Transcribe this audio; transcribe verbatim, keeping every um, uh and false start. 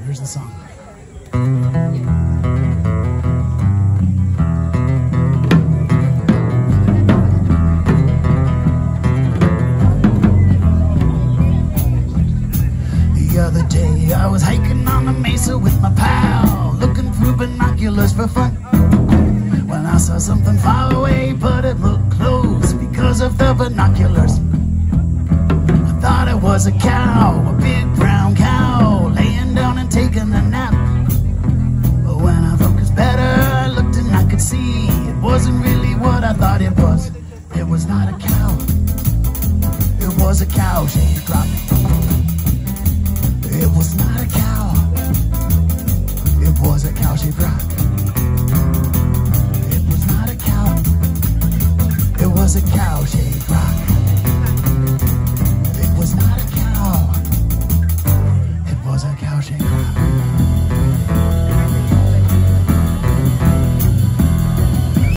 Here's the song. The other day I was hiking on the mesa with my pal, looking through binoculars for fun, when I saw something far away, but it looked close because of the binoculars. I thought it was a cow, a big brown cow, laying down and taking a nap. But when I focused better, I looked and I could see it wasn't really what I thought it was. It was not a cow, it was a cow-shaped rock. It was not a cow, it was a cow-shaped rock. It was not a cow, it was a cow-shaped rock. It was not a cow, it was a cow-shaped rock.